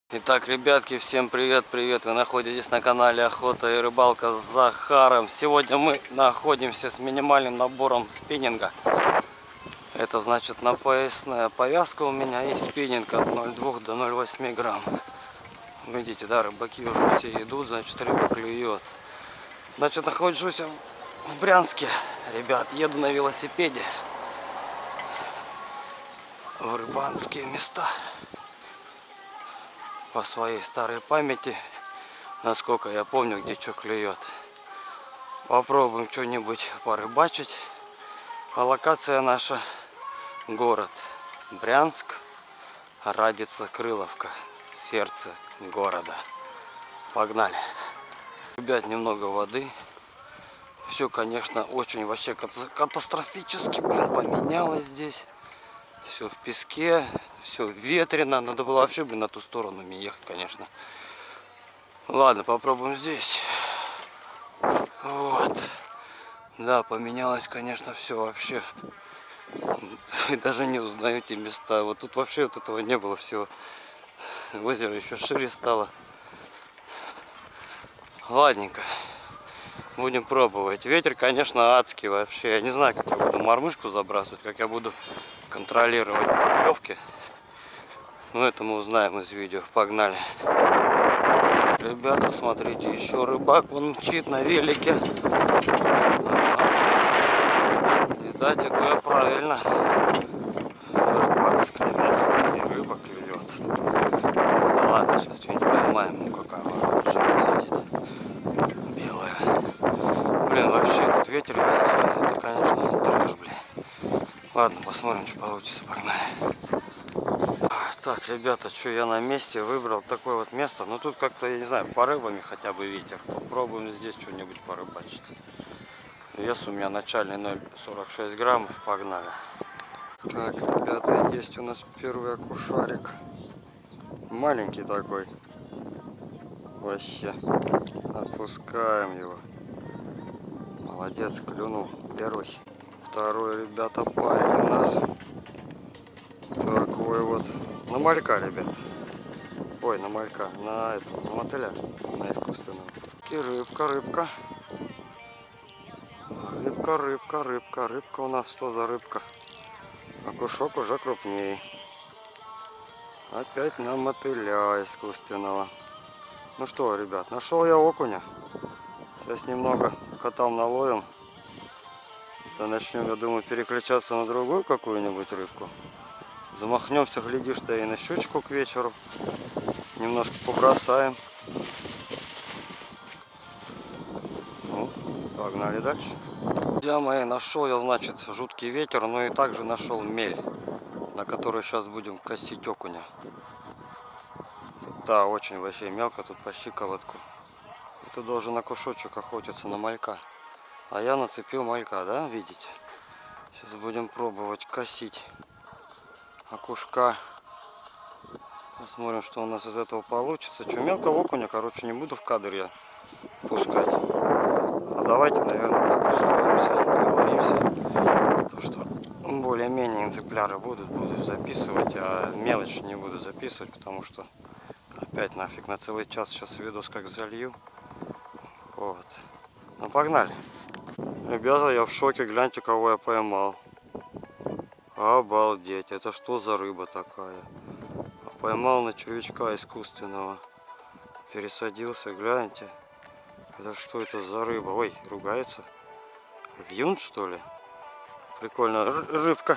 Итак, ребятки, всем привет! Вы находитесь на канале Охота и Рыбалка с Захаром. Сегодня мы находимся с минимальным набором спиннинга. Это значит напоясная повязка у меня и спиннинг от 0,2 до 0,8 грамм. Видите, да, рыбаки уже все идут, значит рыба клюет. Значит, нахожусь в Брянске, ребят, еду на велосипеде в рыбацкие места. По своей старой памяти, насколько я помню, где что клюет. Попробуем что-нибудь порыбачить. А локация наша город Брянск, Радица, Крыловка, сердце города. Погнали. Ребят, немного воды. Все, конечно, очень вообще катастрофически, поменялось здесь. Все в песке, все ветрено. Надо было вообще, на ту сторону мне ехать, конечно. Ладно, попробуем здесь. Вот. Да, поменялось, конечно, все вообще. И даже не узнаю те места. Вот тут вообще вот этого не было всего. Озеро еще шире стало. Ладненько. Будем пробовать. Ветер, конечно, адский вообще. Я не знаю, как я буду мормышку забрасывать, как я буду контролировать поклевки. Но это мы узнаем из видео. Погнали. Ребята, смотрите, еще рыбак, он мчит на велике. Видать, иду я правильно. Рыбацкое место, где рыба клюет. Ну ладно, сейчас что-нибудь поймаем. Ну какая рыба сидит. Белая. Блин, вообще тут ветер везде. Это, конечно, трэш, блин. Ладно, посмотрим, что получится. Погнали. Так, ребята, что я на месте выбрал такое вот место. Ну тут как-то, я не знаю, порывами хотя бы ветер. Попробуем здесь что-нибудь порыбачить. Вес у меня начальный 0,46 граммов. Погнали. Так, ребята, есть у нас первый окушарик. Маленький такой. Вообще. Отпускаем его. Молодец, клюнул первый. Второй, ребята, парень у нас. Такой вот. На малька, ребят. Ой, на малька. На этого, на мотыля. На искусственного. И рыбка. Рыбка у нас что за рыбка? Окушок уже крупнее. Опять на мотыля искусственного. Ну что, ребят, нашел я окуня. Сейчас немного котам наловим. Да начнем, я думаю, переключаться на другую какую-нибудь рыбку. Замахнемся, глядишь-то и на щучку к вечеру. Немножко побросаем. Ну, погнали дальше. Друзья мои, нашел я, значит, жуткий ветер, но и также нашел мель, на которой сейчас будем косить окуня. Тут, да, очень вообще мелко, тут по щиколотку. И тут должен окушочек охотиться на малька. А я нацепил малька, да, видите? Сейчас будем пробовать косить окушка. Посмотрим, что у нас из этого получится. Что, мелкого окуня, короче, не буду в кадр я пускать. А давайте, наверное, так условимся, договоримся. То, что более-менее экземпляры буду записывать, а мелочь не буду записывать, потому что опять нафиг на целый час сейчас видос как залью. Вот. Ну, погнали. Ребята, я в шоке, гляньте, кого я поймал. Обалдеть, это что за рыба такая? Поймал на червячка искусственного. Пересадился, гляньте. Это что это за рыба? Ой, ругается. Вьюн, что ли? Прикольно. Рыбка.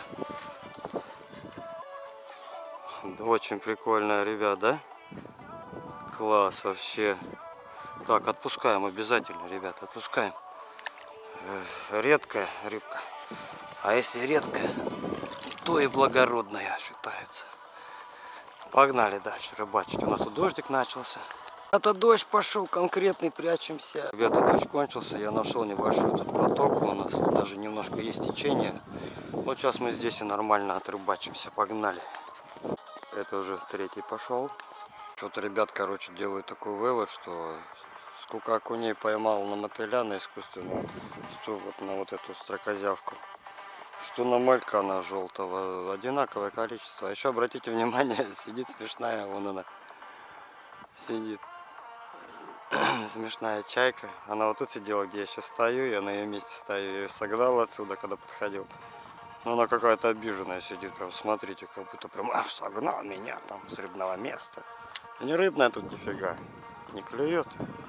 Очень прикольная, ребят, да? Класс вообще. Так, отпускаем обязательно, ребят, отпускаем. Редкая рыбка. А если редкая, то и благородная считается. Погнали дальше рыбачить. У нас тут дождик начался. Это дождь пошел конкретный, прячемся. Ребята, дождь кончился, я нашел небольшую тут протоку. У нас тут даже немножко есть течение. Вот сейчас мы здесь и нормально отрыбачимся. Погнали. Это уже третий пошел. Что-то ребят, короче, делают такой вывод, что сколько окуней поймал на мотыля, на искусственную, что вот на вот эту строкозявку, что на малька, на желтого, одинаковое количество. А еще обратите внимание, сидит смешная, вон она, сидит. Смешная чайка. Она вот тут сидела, где я сейчас стою. Я на ее месте стою. Я ее согнал отсюда, когда подходил. Но она какая-то обиженная сидит. Прям смотрите, как будто прям согнал меня там с рыбного места. И не рыбная тут нифига. Не клюет.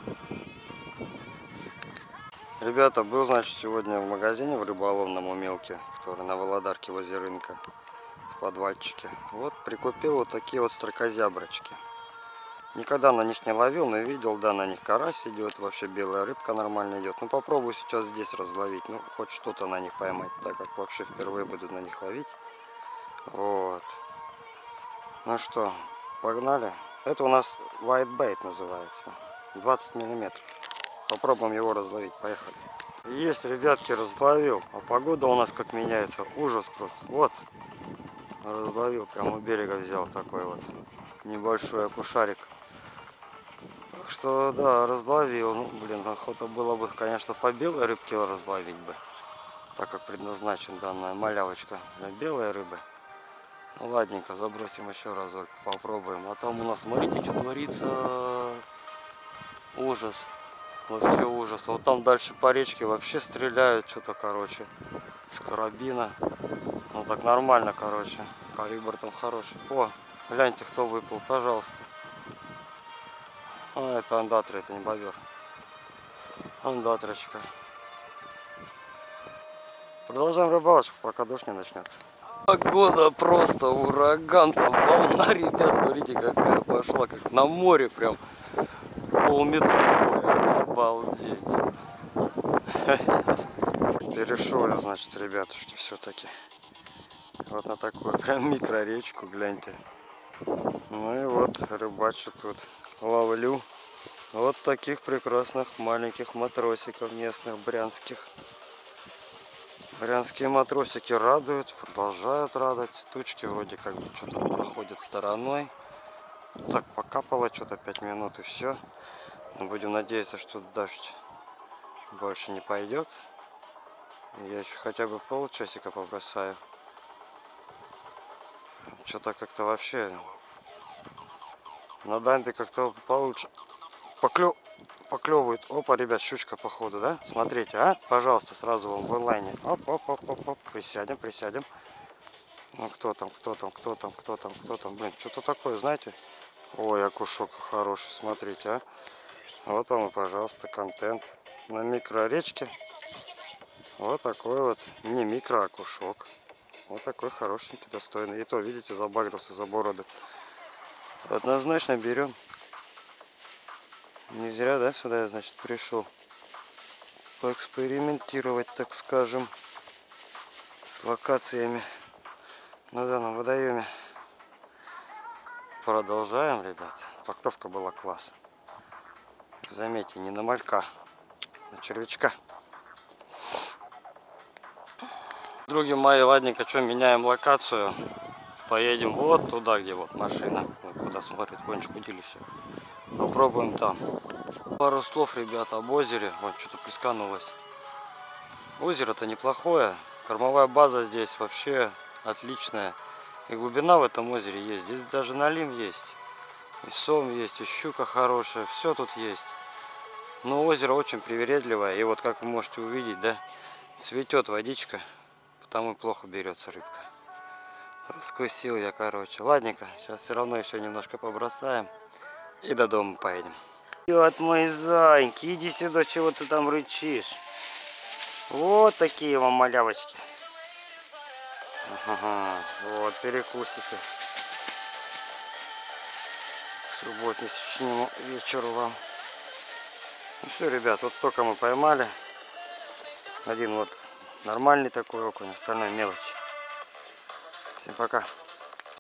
Ребята, был, значит, сегодня в магазине в рыболовном у Милки, который на Володарке возле рынка, в подвальчике. Вот прикупил вот такие вот строкозяброчки. Никогда на них не ловил, но видел, да, на них карась идет, вообще белая рыбка нормально идет. Ну попробую сейчас здесь разловить, ну хоть что-то на них поймать, так как вообще впервые буду на них ловить. Вот. Ну что, погнали. Это у нас white bait называется, 20 миллиметров. Попробуем его разловить, поехали. Есть, ребятки, разловил. А погода у нас как меняется. Ужас просто. Вот. Разловил. Прямо у берега взял такой вот небольшой окушарик. Так что, да, разловил. Ну, блин, охота было бы, конечно, по белой рыбке разловить бы. Так как предназначена данная малявочка для белой рыбы. Ну, ладненько, забросим еще разок. Попробуем. А там у нас, смотрите, что творится. Ужас. Вообще ужас. Вот там дальше по речке вообще стреляют что-то, короче, с карабина. Ну так нормально, короче. Калибр там хороший. О, гляньте, кто выплыл, пожалуйста. А, это андатра, это не бобер. Андатрочка. Продолжаем рыбалочку, пока дождь не начнется. Погода просто ураган, там волна, ребят, смотрите, какая пошла, как на море прям. Полметровая, обалдеть. Перешел я, значит, ребятушки, все-таки вот на такую прям микроречку, гляньте. Ну и вот рыбачу тут, ловлю вот таких прекрасных маленьких матросиков местных, брянских. Брянские матросики радуют, продолжают радовать. Тучки вроде как бы что-то проходят стороной. Так, покапало что-то 5 минут и все. Но будем надеяться, что дождь больше не пойдет. Я еще хотя бы полчасика побросаю. Что-то как-то вообще на дамбе как-то получше поклевывает. Опа, ребят, щучка походу, да? Смотрите, а? Пожалуйста, сразу вам в онлайне. Оп, оп, оп, оп, оп. Присядем, присядем. Ну кто там, кто там, кто там, кто там, кто там? Блин, что-то такое, знаете? Ой, окушок хороший, смотрите, а? Вот вам и, пожалуйста, контент на микроречке. Вот такой вот, не микро, а кушок. Вот такой хорошенький, достойный. И то, видите, забагрился за бороду. Однозначно берем. Не зря, да, сюда я, значит, пришел поэкспериментировать, так скажем, с локациями на данном водоеме. Продолжаем, ребят. Поклевка была класс. Заметьте, не на малька, на червячка. Други мои, ладненько, что, меняем локацию. Поедем вот туда, где вот машина, вот куда смотрит кончик удилища. Попробуем там. Пару слов, ребята, об озере. Вот что-то плесканулось. Озеро-то неплохое. Кормовая база здесь вообще отличная. И глубина в этом озере есть. Здесь даже налим есть. И сом есть, и щука хорошая. Все тут есть. Но озеро очень привередливое. И вот как вы можете увидеть, да, цветет водичка. Потому и плохо берется рыбка. Раскусил я, короче. Ладненько, сейчас все равно еще немножко побросаем. И до дома поедем. Вот мой зайки, иди сюда, чего ты там рычишь. Вот такие вам малявочки. Ага, вот перекусики. К субботнему вечеру вам. Ну все, ребят, вот столько мы поймали. Один вот нормальный такой окунь, остальное мелочь. Всем пока.